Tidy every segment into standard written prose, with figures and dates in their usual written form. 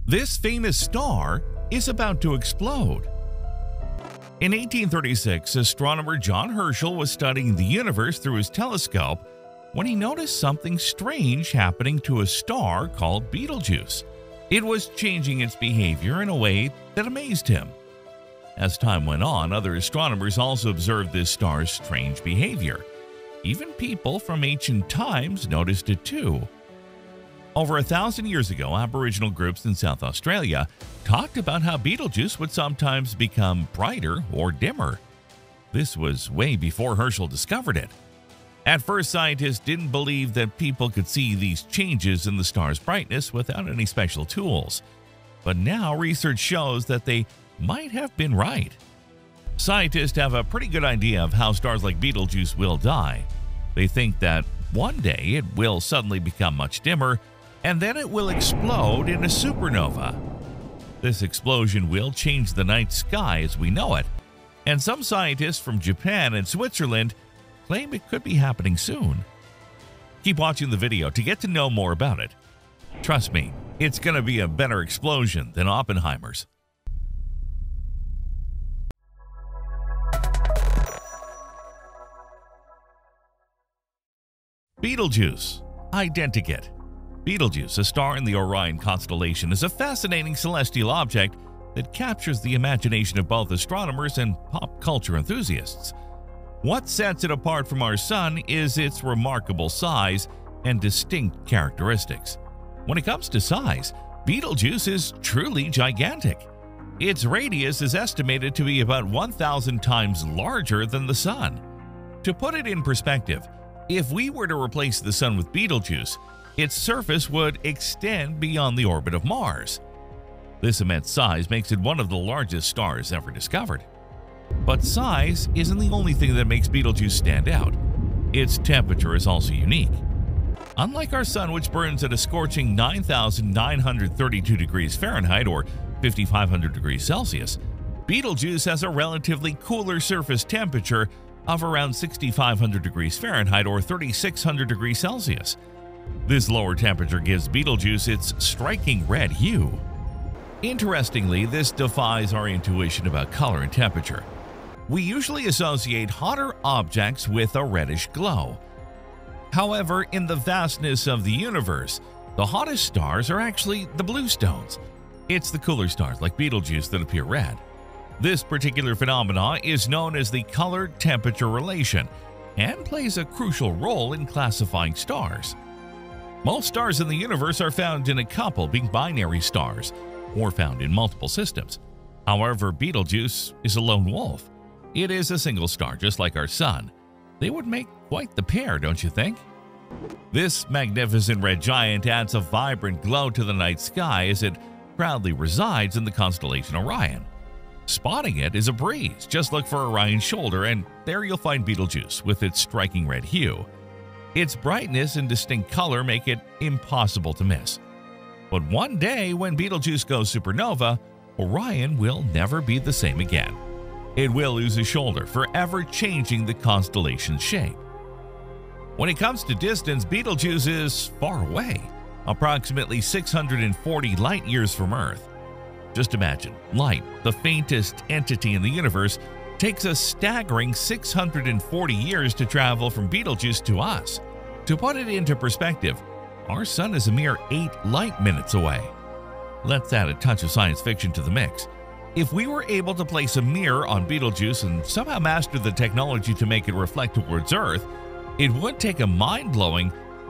This famous star is about to explode. In 1836, astronomer John Herschel was studying the universe through his telescope when he noticed something strange happening to a star called Betelgeuse. It was changing its behavior in a way that amazed him. As time went on, other astronomers also observed this star's strange behavior. Even people from ancient times noticed it too. Over 1,000 years ago, Aboriginal groups in South Australia talked about how Betelgeuse would sometimes become brighter or dimmer. This was way before Herschel discovered it. At first, scientists didn't believe that people could see these changes in the star's brightness without any special tools. But now research shows that they might have been right. Scientists have a pretty good idea of how stars like Betelgeuse will die. They think that one day it will suddenly become much dimmer, and then it will explode in a supernova. This explosion will change the night sky as we know it, and some scientists from Japan and Switzerland claim it could be happening soon. Keep watching the video to get to know more about it. Trust me, it's going to be a better explosion than Oppenheimer's. Betelgeuse, Identikit. Betelgeuse, a star in the Orion constellation, is a fascinating celestial object that captures the imagination of both astronomers and pop culture enthusiasts. What sets it apart from our Sun is its remarkable size and distinct characteristics. When it comes to size, Betelgeuse is truly gigantic. Its radius is estimated to be about 1,000 times larger than the Sun. To put it in perspective, if we were to replace the Sun with Betelgeuse, its surface would extend beyond the orbit of Mars. This immense size makes it one of the largest stars ever discovered. But size isn't the only thing that makes Betelgeuse stand out. Its temperature is also unique. Unlike our Sun, which burns at a scorching 9,932 degrees Fahrenheit or 5,500 degrees Celsius, Betelgeuse has a relatively cooler surface temperature of around 6,500 degrees Fahrenheit or 3,600 degrees Celsius. This lower temperature gives Betelgeuse its striking red hue. Interestingly, this defies our intuition about color and temperature. We usually associate hotter objects with a reddish glow. However, in the vastness of the universe, the hottest stars are actually the blue stones. It's the cooler stars like Betelgeuse that appear red. This particular phenomenon is known as the color-temperature relation and plays a crucial role in classifying stars. Most stars in the universe are found in a couple, being binary stars, or found in multiple systems. However, Betelgeuse is a lone wolf. It is a single star, just like our Sun. They would make quite the pair, don't you think? This magnificent red giant adds a vibrant glow to the night sky as it proudly resides in the constellation Orion. Spotting it is a breeze. Just look for Orion's shoulder and there you'll find Betelgeuse with its striking red hue. Its brightness and distinct color make it impossible to miss. But one day when Betelgeuse goes supernova, Orion will never be the same again. It will lose a shoulder, forever changing the constellation's shape. When it comes to distance, Betelgeuse is far away, approximately 640 light-years from Earth. Just imagine, light, the faintest entity in the universe, takes a staggering 640 years to travel from Betelgeuse to us. To put it into perspective, our Sun is a mere 8 light-minutes away. Let's add a touch of science fiction to the mix. If we were able to place a mirror on Betelgeuse and somehow master the technology to make it reflect towards Earth, it would take a mind-blowing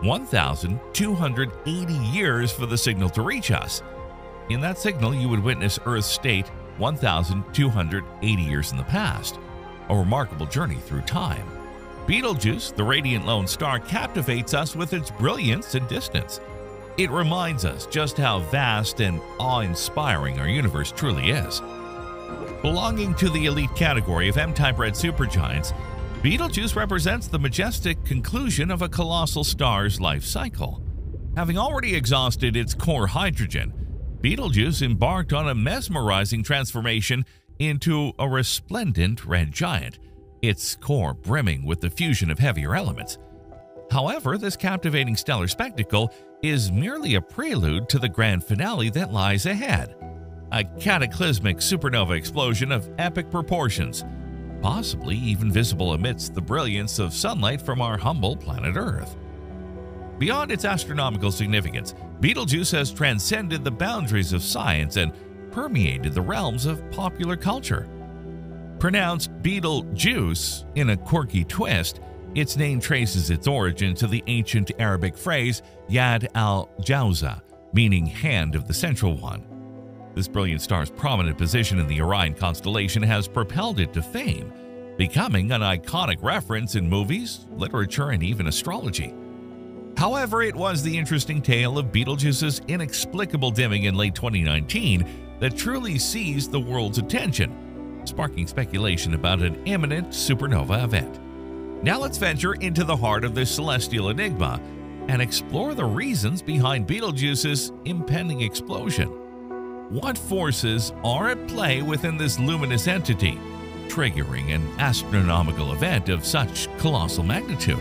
1,280 years for the signal to reach us. In that signal, you would witness Earth's state 1,280 years in the past, a remarkable journey through time. Betelgeuse, the radiant lone star, captivates us with its brilliance and distance. It reminds us just how vast and awe-inspiring our universe truly is. Belonging to the elite category of M-type red supergiants, Betelgeuse represents the majestic conclusion of a colossal star's life cycle. Having already exhausted its core hydrogen, Betelgeuse embarked on a mesmerizing transformation into a resplendent red giant, its core brimming with the fusion of heavier elements. However, this captivating stellar spectacle is merely a prelude to the grand finale that lies ahead, a cataclysmic supernova explosion of epic proportions, possibly even visible amidst the brilliance of sunlight from our humble planet Earth. Beyond its astronomical significance, Betelgeuse has transcended the boundaries of science and permeated the realms of popular culture. Pronounced Betelgeuse in a quirky twist, its name traces its origin to the ancient Arabic phrase Yad al-Jawza, meaning hand of the central one. This brilliant star's prominent position in the Orion constellation has propelled it to fame, becoming an iconic reference in movies, literature, and even astrology. However, it was the interesting tale of Betelgeuse's inexplicable dimming in late 2019 that truly seized the world's attention, sparking speculation about an imminent supernova event. Now let's venture into the heart of this celestial enigma and explore the reasons behind Betelgeuse's impending explosion. What forces are at play within this luminous entity, triggering an astronomical event of such colossal magnitude?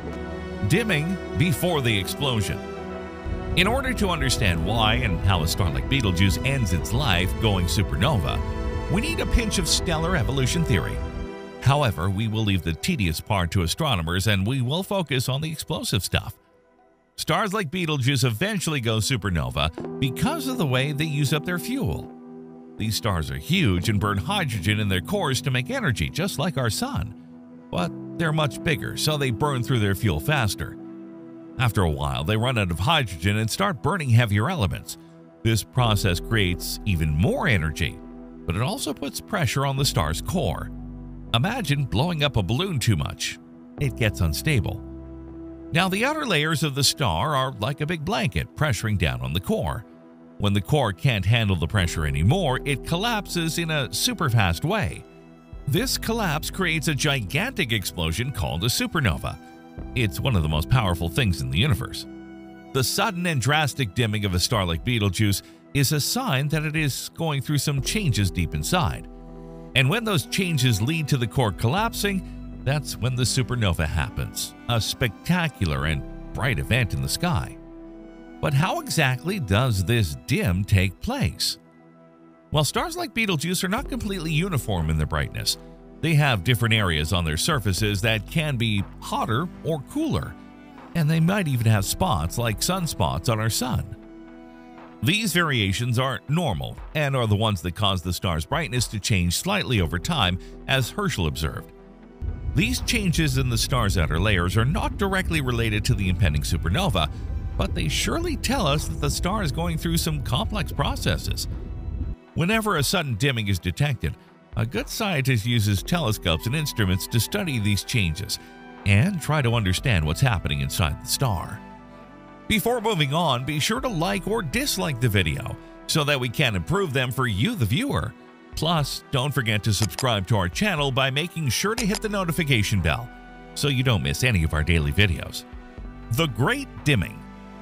Dimming before the explosion. In order to understand why and how a star like Betelgeuse ends its life going supernova, we need a pinch of stellar evolution theory. However, we will leave the tedious part to astronomers and we will focus on the explosive stuff. Stars like Betelgeuse eventually go supernova because of the way they use up their fuel. These stars are huge and burn hydrogen in their cores to make energy, just like our Sun. But they're much bigger, so they burn through their fuel faster. After a while, they run out of hydrogen and start burning heavier elements. This process creates even more energy, but it also puts pressure on the star's core. Imagine blowing up a balloon too much. It gets unstable. Now, the outer layers of the star are like a big blanket pressuring down on the core. When the core can't handle the pressure anymore, it collapses in a super-fast way. This collapse creates a gigantic explosion called a supernova. It's one of the most powerful things in the universe. The sudden and drastic dimming of a star like Betelgeuse is a sign that it is going through some changes deep inside. And when those changes lead to the core collapsing, that's when the supernova happens, a spectacular and bright event in the sky. But how exactly does this dim take place? Well, stars like Betelgeuse are not completely uniform in their brightness. They have different areas on their surfaces that can be hotter or cooler, and they might even have spots like sunspots on our Sun. These variations are normal and are the ones that cause the star's brightness to change slightly over time, as Herschel observed. These changes in the star's outer layers are not directly related to the impending supernova, but they surely tell us that the star is going through some complex processes. Whenever a sudden dimming is detected, a good scientist uses telescopes and instruments to study these changes and try to understand what's happening inside the star. Before moving on, be sure to like or dislike the video so that we can improve them for you, the viewer. Plus, don't forget to subscribe to our channel by making sure to hit the notification bell so you don't miss any of our daily videos. The Great Dimming.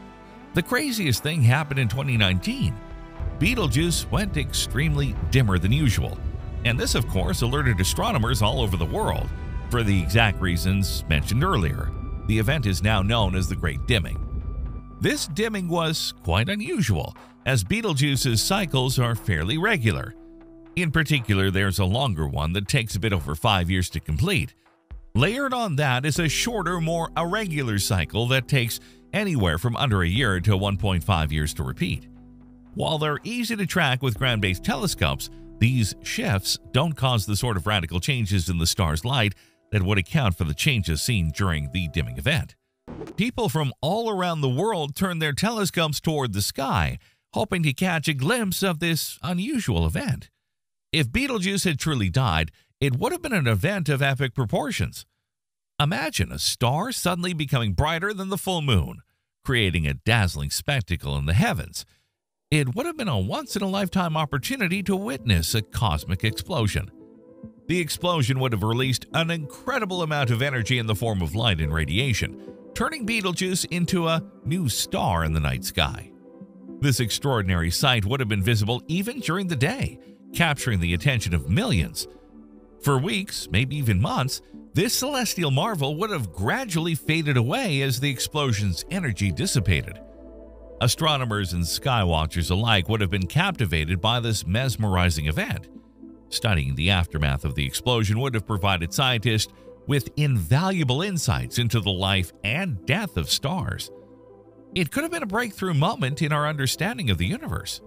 The craziest thing happened in 2019. Betelgeuse went extremely dimmer than usual, and this of course alerted astronomers all over the world. For the exact reasons mentioned earlier, the event is now known as the Great Dimming. This dimming was quite unusual, as Betelgeuse's cycles are fairly regular. In particular, there's a longer one that takes a bit over 5 years to complete. Layered on that is a shorter, more irregular cycle that takes anywhere from under a year to 1.5 years to repeat. While they're easy to track with ground-based telescopes, these shifts don't cause the sort of radical changes in the star's light that would account for the changes seen during the dimming event. People from all around the world turn their telescopes toward the sky, hoping to catch a glimpse of this unusual event. If Betelgeuse had truly died, it would have been an event of epic proportions. Imagine a star suddenly becoming brighter than the full moon, creating a dazzling spectacle in the heavens. It would have been a once-in-a-lifetime opportunity to witness a cosmic explosion. The explosion would have released an incredible amount of energy in the form of light and radiation, turning Betelgeuse into a new star in the night sky. This extraordinary sight would have been visible even during the day, capturing the attention of millions. For weeks, maybe even months, This celestial marvel would have gradually faded away as the explosion's energy dissipated. Astronomers and skywatchers alike would have been captivated by this mesmerizing event. Studying the aftermath of the explosion would have provided scientists with invaluable insights into the life and death of stars. It could have been a breakthrough moment in our understanding of the universe.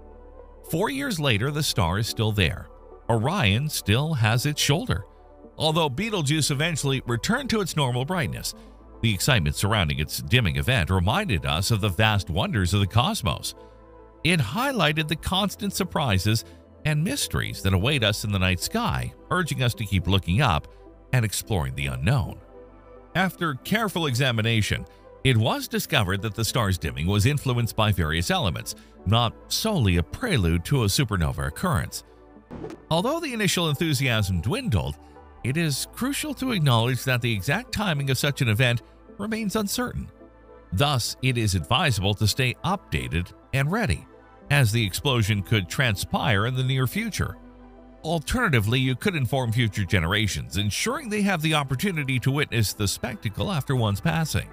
4 years later, the star is still there. Orion still has its shoulder. Although Betelgeuse eventually returned to its normal brightness, the excitement surrounding its dimming event reminded us of the vast wonders of the cosmos. It highlighted the constant surprises and mysteries that await us in the night sky, urging us to keep looking up and exploring the unknown. After careful examination, it was discovered that the star's dimming was influenced by various elements, not solely a prelude to a supernova occurrence. Although the initial enthusiasm dwindled, it is crucial to acknowledge that the exact timing of such an event remains uncertain. Thus, it is advisable to stay updated and ready, as the explosion could transpire in the near future. Alternatively, you could inform future generations, ensuring they have the opportunity to witness the spectacle after one's passing.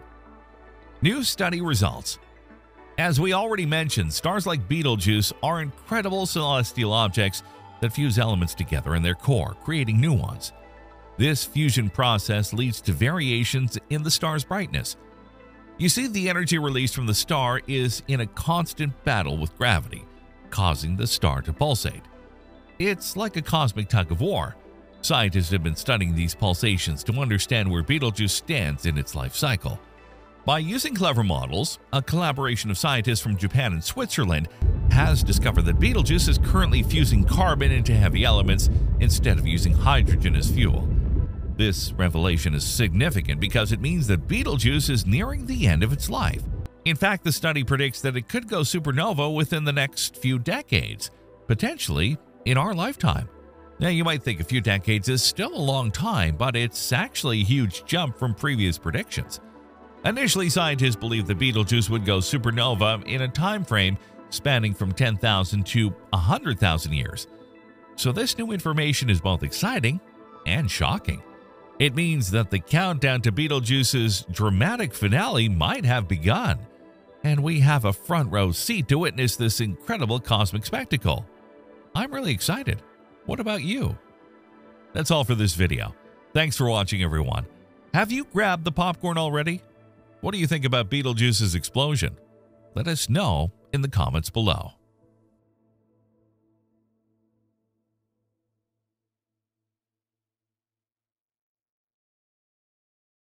New study results. As we already mentioned, stars like Betelgeuse are incredible celestial objects that fuse elements together in their core, creating new ones. This fusion process leads to variations in the star's brightness. You see, the energy released from the star is in a constant battle with gravity, causing the star to pulsate. It's like a cosmic tug of war. Scientists have been studying these pulsations to understand where Betelgeuse stands in its life cycle. By using clever models, a collaboration of scientists from Japan and Switzerland has discovered that Betelgeuse is currently fusing carbon into heavy elements instead of using hydrogen as fuel. This revelation is significant because it means that Betelgeuse is nearing the end of its life. In fact, the study predicts that it could go supernova within the next few decades, potentially in our lifetime. Now, you might think a few decades is still a long time, but it's actually a huge jump from previous predictions. Initially, scientists believed that Betelgeuse would go supernova in a time frame spanning from 10,000 to 100,000 years. So this new information is both exciting and shocking. It means that the countdown to Betelgeuse's dramatic finale might have begun, and we have a front row seat to witness this incredible cosmic spectacle. I'm really excited. What about you? That's all for this video. Thanks for watching, everyone. Have you grabbed the popcorn already? What do you think about Betelgeuse's explosion? Let us know in the comments below.